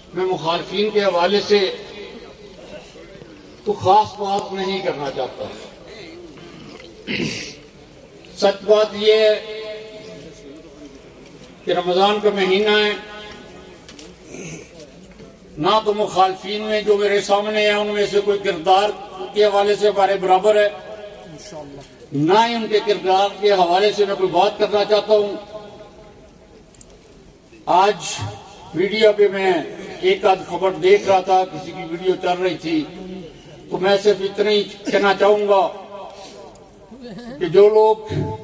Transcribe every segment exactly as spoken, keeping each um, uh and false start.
मैं मुखालफीन के हवाले से तो खास बात नहीं करना चाहता। सच बात यह है कि रमजान का महीना है, ना तो मुखालफीन में जो मेरे सामने है उनमें से कोई किरदार के हवाले से हमारे बराबर है, ना ही उनके किरदार के हवाले से मैं कोई बात करना चाहता हूं। आज मीडिया पे मैं एक आध खबर देख रहा था, किसी की वीडियो चल रही थी, तो मैं सिर्फ इतना ही कहना चाहूंगा कि जो लोग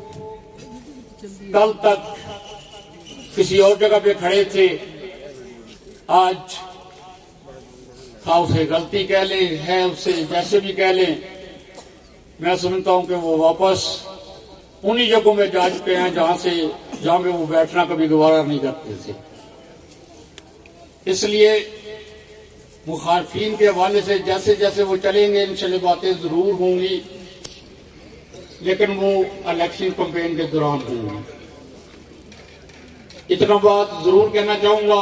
कल तक किसी और जगह पे खड़े थे, आज हाँ उसे गलती कह लें, है उससे जैसे भी कह लें, मैं समझता हूं कि वो वापस उन्हीं जगहों में जा चुके हैं जहां से जहां पे वो बैठना कभी गवारा नहीं करते थे। इसलिए मुखालफीन के हवाले से जैसे जैसे वो चलेंगे इंशाल्लाह बातें जरूर होंगी, लेकिन वो इलेक्शन कैंपेन के दौरान होंगी। इतना बात जरूर कहना चाहूंगा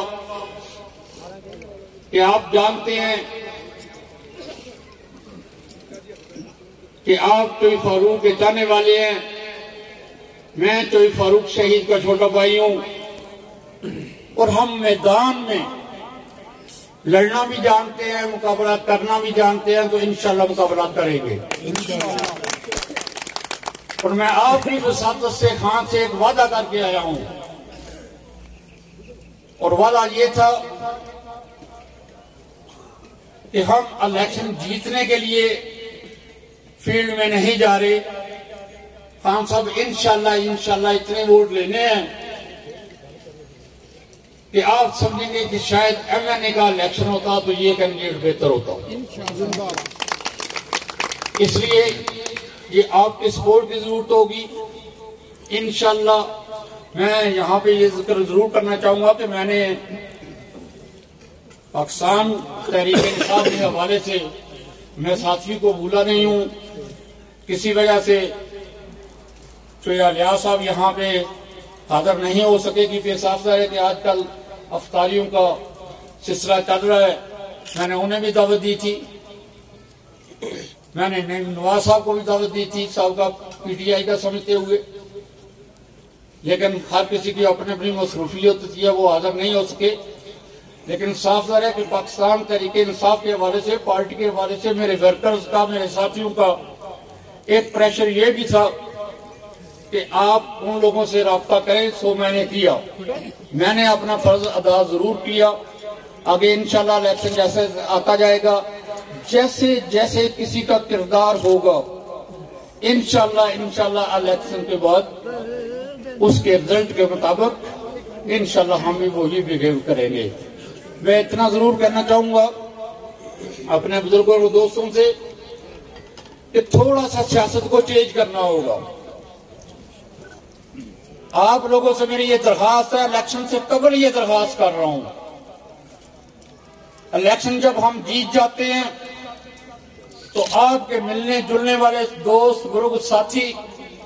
कि आप जानते हैं कि आप चोई फारूक के चाहने वाले हैं। मैं चोई फारूक शहीद का छोटा भाई हूं और हम मैदान में लड़ना भी जानते हैं, मुकाबला करना भी जानते हैं, तो इंशाल्लाह मुकाबला करेंगे। और मैं आपकी वसातत से खान से एक वादा करके आया हूं, और वादा ये था कि हम इलेक्शन जीतने के लिए फील्ड में नहीं जा रहे। खान साहब इंशाल्लाह इंशाल्लाह इतने वोट लेने हैं कि आप समझेंगे कि शायद एमएनए का इलेक्शन होता तो ये कैंडिडेट बेहतर होता। इसलिए ये आपके सपोर्ट की जरूरत होगी इंशाल्लाह। मैं यहाँ पे ये जिक्र जरूर करना चाहूंगा कि मैंने पाकिस्तान तहरीक-ए-इंसाफ के हवाले से मैं साथी को भूला नहीं हूँ। किसी वजह से चोया लिया साहब यहाँ पे हाजिर नहीं हो सके, क्योंकि साफ है कि आजकल अफ्तारियों का सिलसिला चल रहा है। मैंने उन्हें भी दावत दी थी, मैंने नवाज साहब को भी दावत दी थी, साहब का पीटीआई का समझते हुए, लेकिन हर किसी की अपनी अपनी मसरूफियत होती है, वो हाजिर नहीं हो सके। लेकिन साफ है कि पाकिस्तान तहरीक इंसाफ के हवाले से, पार्टी के हवाले से मेरे वर्कर्स का, मेरे साथियों का एक प्रेशर ये भी था कि आप उन लोगों से रब्ता करें। सो मैंने किया, मैंने अपना फर्ज अदा जरूर किया। आगे इंशाल्लाह इलेक्शन जैसे आता जाएगा, जैसे जैसे किसी का किरदार होगा, इंशाल्लाह इंशाल्लाह इलेक्शन के बाद उसके रिजल्ट के मुताबिक इंशाल्लाह हम भी वही बिहेव करेंगे। मैं इतना जरूर कहना चाहूंगा अपने बुजुर्गों और दोस्तों से कि थोड़ा सा सियासत को चेंज करना होगा। आप लोगों से मेरी ये दरखास्त है, इलेक्शन से कबल ये दरखास्त कर रहा हूं, इलेक्शन जब हम जीत जाते हैं तो आपके मिलने जुलने वाले दोस्त, बुजुर्ग, साथी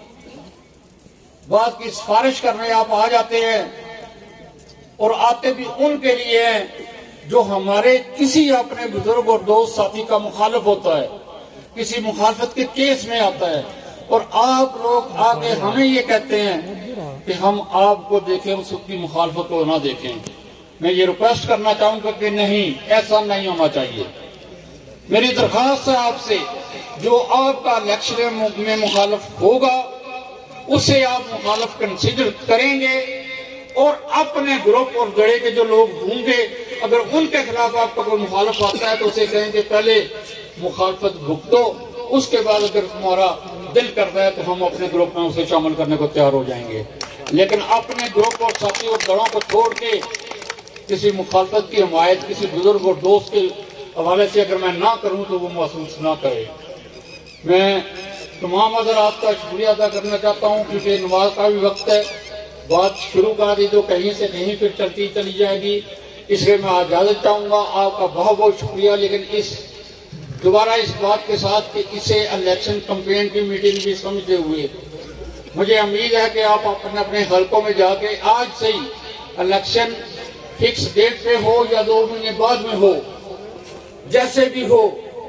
बात की सिफारिश करने आप आ जाते हैं, और आते भी उनके लिए हैं जो हमारे किसी अपने बुजुर्ग और दोस्त साथी का मुखालिफ होता है, किसी मुखालफत के केस में आता है, और आप लोग आके हमें ये कहते हैं कि हम आपको देखें, उसकी मुखालफत को ना देखें। मैं ये रिक्वेस्ट करना चाहूंगा कि नहीं, ऐसा नहीं होना चाहिए। मेरी दरखास्त है आपसे, जो आपका इलेक्शन में मुखालिफ होगा उसे आप मुखालिफ कंसीडर करेंगे, और अपने ग्रुप और गड़े के जो लोग होंगे, अगर उनके खिलाफ आपका कोई मुखालिफ आता है तो उसे कहेंगे पहले मुखालफत भुगतो, उसके बाद अगर तुम्हारा दिल करता है तो हम अपने ग्रुप में उसे शामिल करने को तैयार हो जाएंगे। लेकिन अपने ग्रुप और साथी और गढ़ों को छोड़ के किसी मुखालफत की हमायत किसी बुजुर्ग और दोस्त के हवाले से अगर मैं ना करूं तो वो महसूस ना करे। मैं तमाम हज़रात का शुक्रिया अदा करना चाहता हूं, क्योंकि नमाज का भी वक्त है, बात शुरू कर दी तो कहीं से कहीं फिर चलती चली जाएगी, इसलिए मैं इजाजत चाहूंगा। आपका बहुत बहुत शुक्रिया। लेकिन इस दोबारा इस बात के साथ कि इसे इलेक्शन कैंपेन की मीटिंग भी समझते हुए मुझे उम्मीद है कि आप अपने अपने हलकों में जाके आज से ही इलेक्शन फिक्स डेट पे हो या दो महीने बाद में हो, जैसे भी हो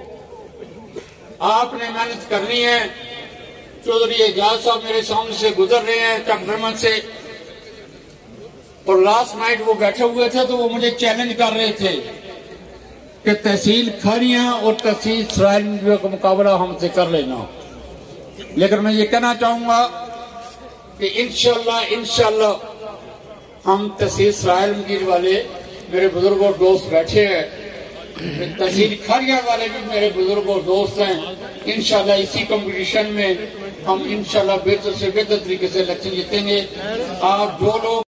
आपने मेहनत करनी है। चौधरी एजाज साहब मेरे सामने से गुजर रहे हैं चकधर्मन से, और लास्ट नाइट वो बैठे हुए थे तो वो मुझे चैलेंज कर रहे थे कि तहसील खारियां और तहसील सराय का मुकाबला हमसे कर लेना। लेकिन मैं ये कहना चाहूंगा कि इंशाल्लाह इंशाल्लाह हम तहसील सराय वाले मेरे बुजुर्ग और दोस्त बैठे हैं, तहसील खारिया वाले भी मेरे बुजुर्ग और दोस्त हैं। इंशाल्लाह इसी कंपटीशन में हम इंशाल्लाह बेहतर से बेहतर तरीके से इलेक्शन जीतेंगे। आप जो लोग